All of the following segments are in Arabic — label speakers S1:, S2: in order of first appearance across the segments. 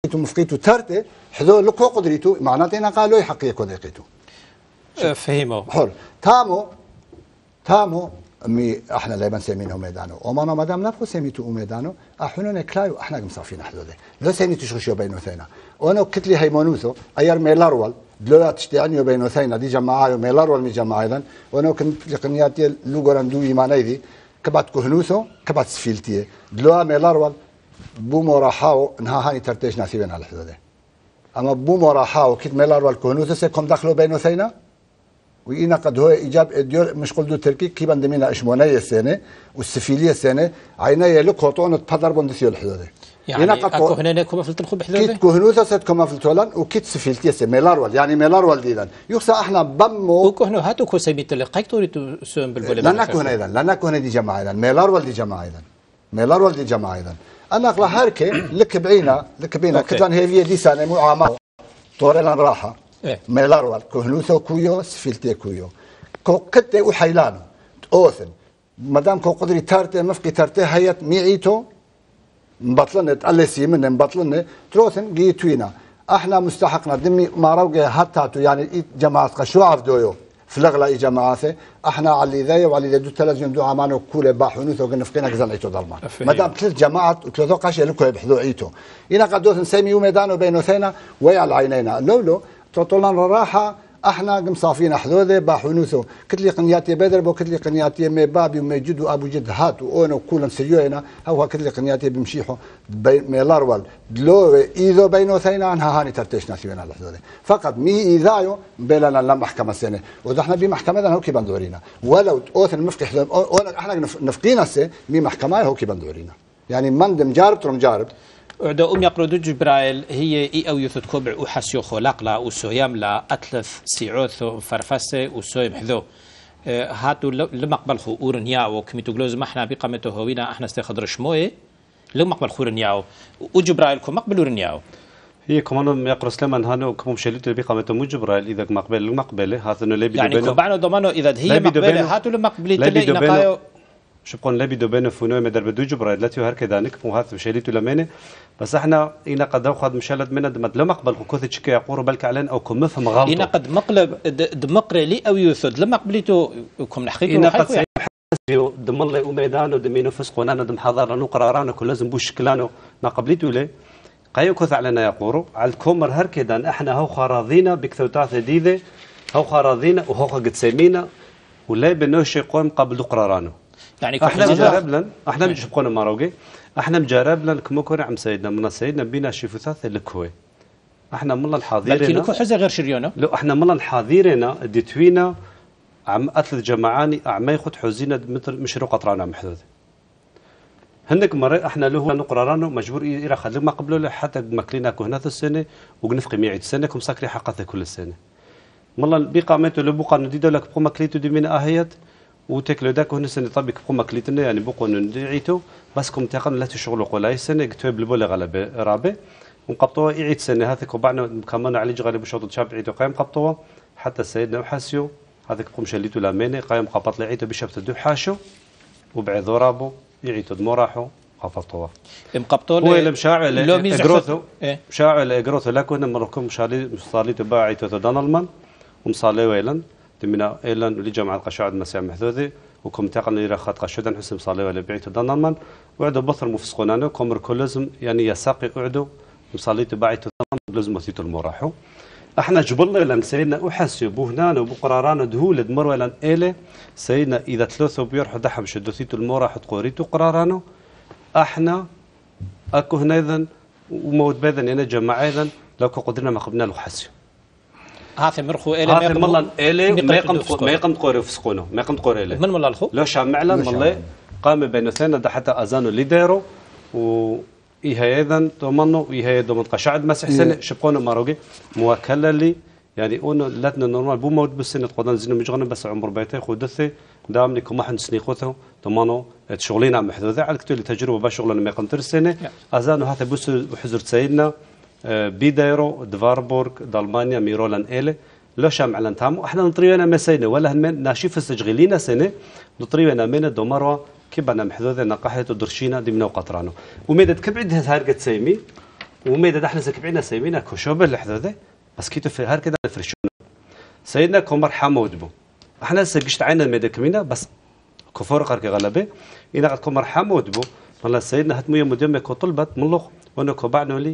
S1: مفقيتو ترتي حذو لكو قدريتو معناتنا قالوا يحق يكون يقيتو
S2: فهموا
S1: حر تامو مي احنا لا بنسمينه ميدانو وما مدام نبقى سميتو ميدانو احنا نكلايو احنا مصافين حدوده لو سيني تشغشوا بينو ثينا وانا كتلي هيمونوثو اير ميلارول دلوقتي تشتعني بينو ثينا دي جماعه ميلارول مي جماعه ايضا وانا كنت لقنياتي لوغراندو ايمانيدي كبات كهنوثو كبات سفيلتي دلوقتي ميلارول بومو راحاو انها هاني ترتيج ناسيبين على الحدود اما بومو راحاو كيت ميلار والكهنوث سيكم دخلوا بينو ثينا وإنا قد هو إيجاب إديول مش قلدو تركي كي بندمينا إشمونية السنة والسفيلية السنة عينايا لك هطون تبادر بندسيو الحدود
S2: يعني أكو هنا كوما فلتن خوب حدود
S1: كيت كهنوث سيت كوما فلتولان وكيت سفيلتية السنة ميلار وال يعني ميلار والديدان يخصى احنا بمو
S2: وكهنو هاتو كو سيبيت اللي قايتو سوم بالبولي
S1: لنا كهنا إذن لنا كهنا دي جماعة إذن ميلار والدي جماعة إذن ميلار والدي جماعة إذن أنا أقول هركي لك بعينا كتلان هي دي سنة مو عامة طورلان راحة ميلار وال كهنوث كويو سفيلتي كويو كو كتة وحيلانو أوثن مدام كو قدري تارتي مفقي تارتي هيت ميعيتو مبطلنة تقلسي من مبطلنة تروثن جيتوينا احنا مستحقنا دمي ما روجه هاتاتو يعني جماعة قشو عفدويو في الأغلى جماعاته احنا على ذي وعلى ذي دو تلازم دو عمانو كوله باحونوثو قنفقينا قزل عيتو ضلمان مدام ثلاث جماعات وثلاثة قاشي لكو يبحثوا عيتو إنا قدوث نسميو ميدانو بينو ثينا ويا العينينا لولو تطولان راحة احنا قمصافين حذوذه باحونوثو كتلي قنياتي بدربو كتلي قنياتي مي بابي ومي جدو ابو جد هاتو اونو كولن سريوينا هو كتلي قنياتي بمشيحو ميلارول دلو ايذو بينو ثينا عنها هاني ترتيش ناسيونا الحذوذه فقط مي ايذايو بلنا لا محكمه سنه واذا احنا بمحكمه هو كي بندورينا ولو اوث المفقي احنا نفقينا سي مي محكمه هو كي بندورينا يعني مندم جارب ترم جارب
S2: عدا يقرأ جبرائيل هي أو يثد كبع وحسيو خلاق لا وسويام لا أتلف سيعوث فرفسة وسويم حذو هاتو لمقبل خورن ياو كميتو جلوز ما احنا بقامته هوينا احنا استخدر شموي لمقبل خورن ياو وجبرائيل كم مقبل ياو
S3: هي كمان يقرأ سلمان هانو كم شليته بقامته مو جبرائيل إذا مقبل المقبلة هذا إنه لبي
S2: يعني كبعنا ضمانه إذا هي مقبلة هاتو لمقبلة تلي نقايو
S3: شبقون لبي دوبينو فنوي مدر بدو جبرائيل لا تيهر كذانك مو هذا شليته لمنه بس احنا إنا قد أخذ مشلت من دمت لو مقبل كوث تشكي يقول بالك علن أو كم مفهم غلطه
S2: إنا قد مقلب دمقر لي أو يثد لما قبلته كم نحقيقه
S3: إنا قد سيحسيو دم الله وميدانو دمينو فسقونا ندم حضارنا قرارنا كل لازم بوش كلانو نقبلته ليه قايو كوث علينا يقولوا على الكومر هركدان احنا هو خراضينا بكثوتات جديدة هو خراضينا وهو قد سمينا ولا بنوش يقوم قبل قرارنا يعني احنا مجرب لن احنا مش بقونا ماروجي احنا مجرب لن كم كنا عم سيدنا من سيدنا بينا شفوثات الكوي احنا ملا الحاضرين
S2: بلكي لكو حزة غير شريونه
S3: لو احنا ملا الحاضرين ديتوينا عم اثلث جماعاني عم ياخذ حزينه مثل مشروع قطرانه محدود هنك مرة احنا له نقرارانه مجبور يرى خلي ما قبله له حتى ماكلينا كهنات السنه وقنفقي 100 سنه كم ساكري حقته كل السنه ملا بقامته لبقى نديدو لك بقى ماكليتو دي من اهيت وتكلو داك هنا سنة طبيك بقوم مكليتنا يعني بقوا ندعيتو بس كم تقن لا تشغلوا قلاي سنة كتب البول غلبة رابع ونقبطوا يعيد سنة هذاك وبعنا كمان على جغل بشوط شاب عيدو قيم قبطوا حتى سيدنا وحاسيو هذاك قوم شليتو لامينه قيم قبط لعيتو بشبت الدو حاشو وبعد ضرابو يعيتو دموراحو قبطوا
S2: مقبطوا
S3: هو اللي مشاعل اجروثو مشاعل اجروثو لكن مركم شالي صاليتو باعيتو دانلمان ومصالي ويلن تمنا إيلان ولي جمع القشاعد مساء محذوذي وكم تقن لي رخات قشودا حسب صالي ولا بعيت دانمان وعدو بثر مفسقونانو كمر كلزم يعني يساقي قعدو مصاليت بعيت دانمان لازم وثيتو المراحو احنا جبلنا لان سيدنا احسبوا هنا وبقرارنا دهول دمر ولا اله سيدنا اذا ثلاثه بيرحوا دحم شدوثيتو المراح تقوريتو قرارنا احنا اكو هنا اذن وموت باذن انا جماعه اذن لو قدرنا ما قبنا له حسي
S2: هذا مرخو إلى
S3: هذا ملا إلى ما يقم تقوري فسقونه ما يقم تقوري إلى
S2: من ملا الخو
S3: لو شامعلا ملا قام بين اثنين ده حتى أذانه اللي دايره وإيه أيضا ضمنه وإيه ضمن قشعد مسح سنة شبقونه ماروجي موكل لي يعني أنه لاتنا نورمال بو موت بالسنة قدام زينه مجرنا بس عمر بيته خودثه دام لكم ما حد سنيقوته ضمنه شغلنا محدودة على كتير تجربة بشغلنا ما يقم ترسنة أذانه هذا بس وحزر سيدنا بيدايرو دفاربورغ دالمانيا ميرولان إله لو شام على تامو احنا نطرينا مسينا ولا هن ناشيف السجغلينا سنه نطرينا من الدمروه كبنا محذوذه نقحت ودرشينا دمنا وقطرانو وميدت كبعد هارقت سيمي وميدا احنا زكبعنا سيمينا كوشوبه الحدوده بس كيتو في هار كده الفرشون سيدنا كومر حمود بو احنا سجشت عينا الميدا كمينا بس كفور قرق غلبه إنا قد كومر حمود بو والله سيدنا هتمويه مدمه كطلبت ملخ وانا كوبعنا لي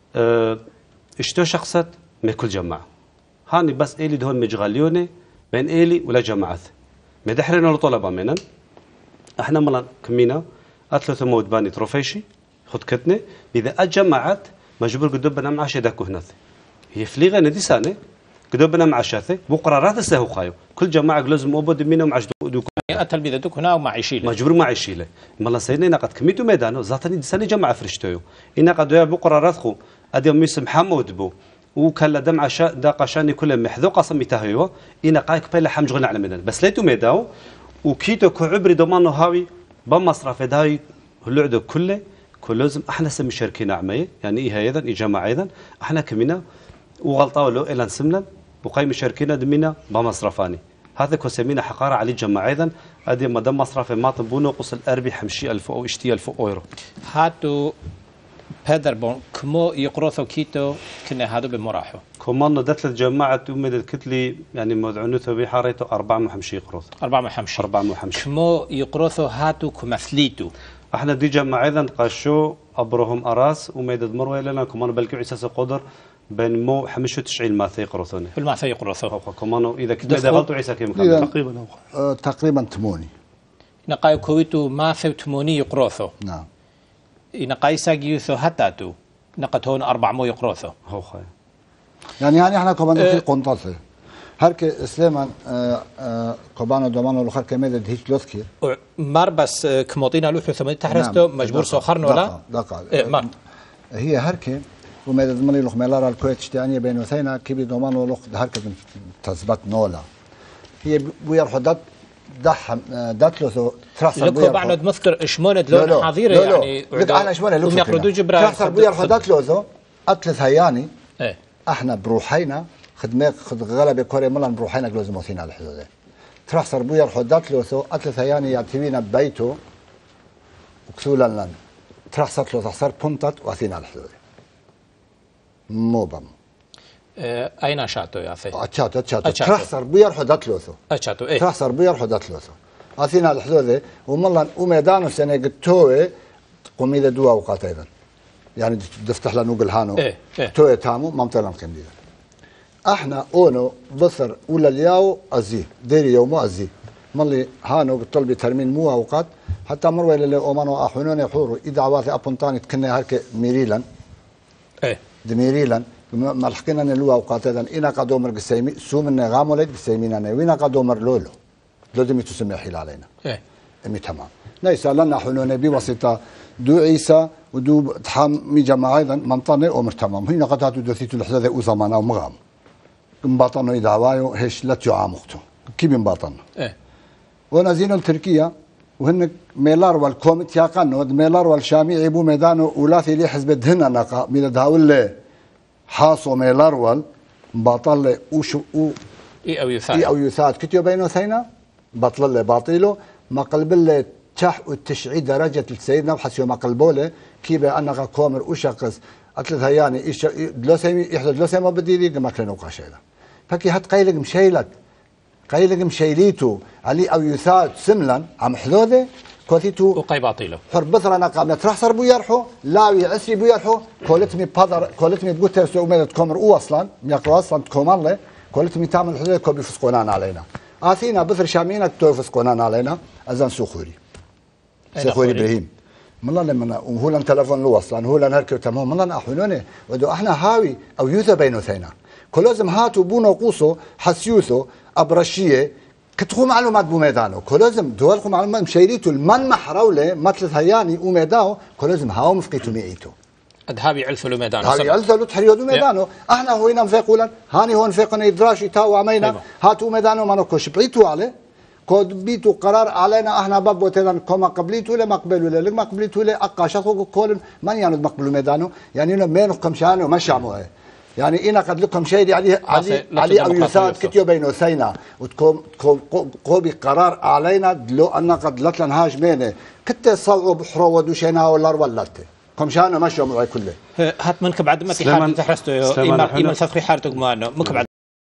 S3: اشتو شخصت من كل جماعه هاني بس إلي دهون مجغاليوني بين إلي ولا جماعات مدحرنا لطلبة منن احنا ملا كمينا أثلث مود باني تروفيشي خد كتني إذا أجمعت مجبور قدوبنا معاش داكو هناث هي فليغة ندي سنة قدوبنا معاشاثي بقرارات السهو خايو كل جماعة لازم أبود منهم عش دوكو
S2: أتل بيدا دوك هنا ومع يشيله
S3: مجبور مع يشيله ملا سيدنا قد كميتو ميدانو زاتني دي سنة جماعة فرشتويو إنا قد ويا بقرارات خو أدي ميس محمد بو وكلا دم عشاء داقشاني كل محذو قسم يتهيو إنا قايك بلا حمج غنى على مدن بس ليتو ميداو وكيتو كعبري ضمانو هاوي بمصرف داي هاللعدو كله كل لازم احنا سمي شركينا عميه يعني ايه ايضا جماعه ايضا احنا كمينا وغلطاو له الى نسمنا وقيم شركينا دمينا بمصرفاني هذا كسمينا حقاره على الجماعه ايضا ادي مدام مصرف ما طبونه قص الاربي حمشي 1000 او اشتي 1000 اورو
S2: هاتو بادربون كمو يقرثو كيتو كنا هادو بمراحو
S3: كمان دت الجماعه ومد الكتلي يعني مدعنته بحارته 4 محمشي يقرث
S2: 4 محمشي
S3: 4 محمشي
S2: كمو يقرثو هاتو كمثليتو
S3: احنا دي جماعه ايضا قاشو ابرهم اراس وميدد مروي لنا كمان بلكي عساس قدر بين مو 95 ماثي يقرثون
S2: بالماثي يقرثو
S3: كمان اذا كده غلطوا عيسى كم
S1: تقريبا تقريبا 8
S2: نقاي كويتو ماثي 8 يقرثو
S1: نعم
S2: نقاي ساجيوثو هتاتو نقتون 400 يقرثو
S3: هو خاي
S1: يعني احنا كمان في قنطاطه هرك سليمان كوبانو دومانو لخر كميد هيك لوثكي
S2: مار بس كموطينا لوثو ثم تحرستو
S1: نعم.
S2: مجبور سوخرنا ولا
S1: دقا هي هركه وميد دمني لخ ميلار الكويت تانية بينو ثينا كيبي دومانو لخ هركه تثبت نولا هي بيرحدت دحم داتلو ترحصر
S2: لكو بعد مذكر شمونة لون حظيرة يعني
S1: لك انا شمونة لك
S2: يقردو جبران
S1: ترحصر بيرحدت لوزو أتلث هياني
S2: ايه
S1: احنا بروحينا خدمه خد غلبه كوري ملان بروحينا لازم موثين على الحدود ترحصر بويا الحدات لوثو أتلث هياني يعتبينا ببيته وكسولا لن ترحصر لو تحصر بنطت واثين على الحدود مو بم
S2: أين أشاتو يا أخي؟
S1: أشاتو ترحصر بويا الحدات لوثو
S2: أشاتو إيه
S1: ترحصر بويا الحدات لوثو واثين على الحدود وملان وميدانو سنة قتوه قميدة دوا أوقات أيضا يعني دفتح لنا نوقل هانو
S2: إيه
S1: توي تامو ممتلن كنديدا احنا اونو بصر ولا الياو ازي ديري يومو ازي مالي هانو بالطلب ترمين مو اوقات حتى مروي اللي اومانو احونون يحوروا اذا عواثي ابونتاني تكنا هرك ميريلان
S2: ايه
S1: دميريلان ما لحقنا نلو اوقات اذا انا قدومر قسيمي سومنا غامولد قسيمينا وينا قدومر لولو لازم تسمي حيل علينا
S2: ايه
S1: امي تمام ليس لنا حنون بواسطه دو عيسى ودو تحام مي جماعه ايضا منطنه ومر تمام هنا قطعت دوثيت الحدث وزمانا ومغام مباطنوا يدعوايو هيش لا تعامقتو كيف مباطن
S2: ايه
S1: ونزينو تركيا وهن ميلار والكوميت يقانو ميلار والشامي يبو ميدانو ولاثي لي حزب دهنا نقا من داول حاصو ميلار وال باطل وشو
S2: اي
S1: او يثات كتيو بينو ثينا بطل له باطيلو ما قلب له تح والتشعيد درجه سيدنا وحسيو ما قلبوله كيف انغا كومر وشقص أتلث هياني إيش دلوسيمي إحدى دلوسيما بديري ما كانوا قاشيلا فكي هات قيلق مشيلك قيلق مشيليتو علي أو يثات سملا عم حذوذة كوثيتو
S2: وقاي باطيلو
S1: حرب بثرنا قام ترحصر بو يرحو لاوي عسري بو يرحو كولتمي بادر كولتمي بقوتر سو ميدت كومر أصلا يقرأ أصلا كومر له كولتمي تعمل حذوذة كوبي فسقونان علينا آثينا بثر شامينك تو فسقونان علينا أذن سوخوري سوخوري إبراهيم ملا لما وهو تلفون له اصلا هو هركب تمام ملا احونونه ودو احنا هاوي او يوثا بينو ثينا كلازم هاتوا بونا قوسو حسيوثو ابرشيه كتخو معلومات بميدانو كلازم دولكم معلومات مشيريتو المن محروله مثل هياني وميداو كلازم هاو مفقيتو ميئيتو
S2: ادهابي علفلو ميدانو
S1: هاوي علفلو تحريودو ميدانو احنا هوينا نفيقولا هاني هون فيقنا يدراشي تاو عمينا هاتوا ميدانو ما نكوش بعيتو عليه كود بيتو قرار علينا احنا بابو تيدان كما قبليتو ولا ما قبلوا لا ما قبليتو ولا اقاشتو كل من يعني مقبلوا ميدانو يعني انه مين كمشانو ما شامو يعني انا قد لكم شيء علي او يساد كتيو بينو ثينا وتكون قوبي قرار علينا لو ان قد لتلن هاج مينه كنت صلوا بحرو ودوشينا ولا ولت قمشانه مشوا معي كله
S2: هات منك بعد ما تحرستو إيمان ثقري حارتك مانو منك بعد